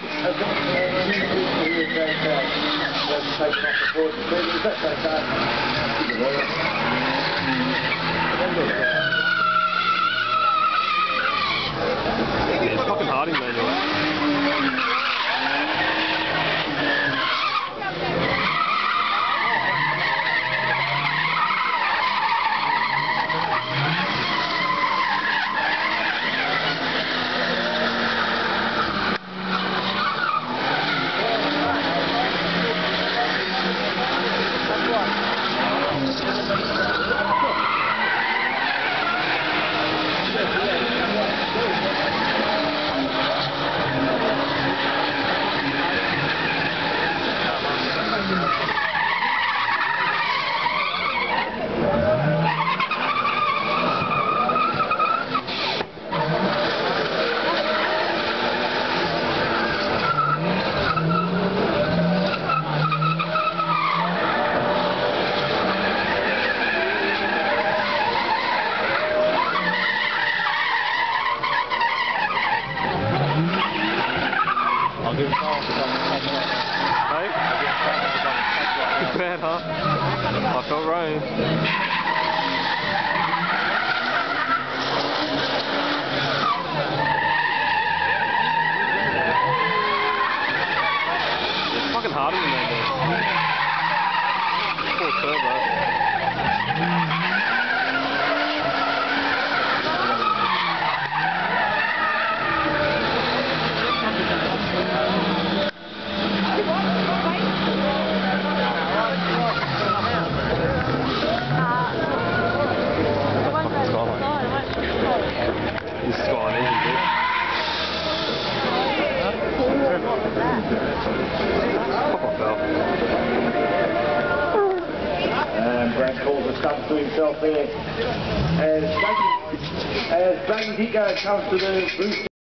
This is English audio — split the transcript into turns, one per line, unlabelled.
It's fucking Harding manual.
I'll give it all for
Hey? It's bad, huh? I felt rain. It's fucking harder than that, dude. Full turbo. This is going easy, dude. Pop off, Val.
Brad calls a stuff to himself there. As Brady Dicko comes to the booth.